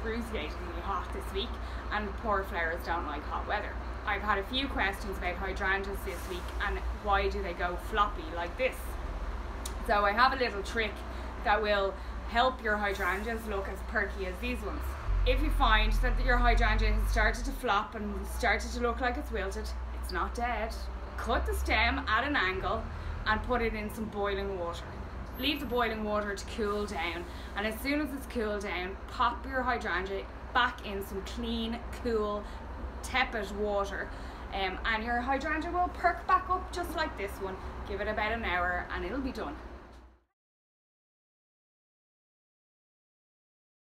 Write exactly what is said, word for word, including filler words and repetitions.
excruciatingly hot this week, and poor flowers don't like hot weather. I've had a few questions about hydrangeas this week and why do they go floppy like this. So I have a little trick that will help your hydrangeas look as perky as these ones. If you find that your hydrangea has started to flop and started to look like it's wilted, it's not dead. Cut the stem at an angle and put it in some boiling water. Leave the boiling water to cool down, and as soon as it's cooled down, pop your hydrangea back in some clean, cool, tepid water, um, and your hydrangea will perk back up just like this one. Give it about an hour and it'll be done.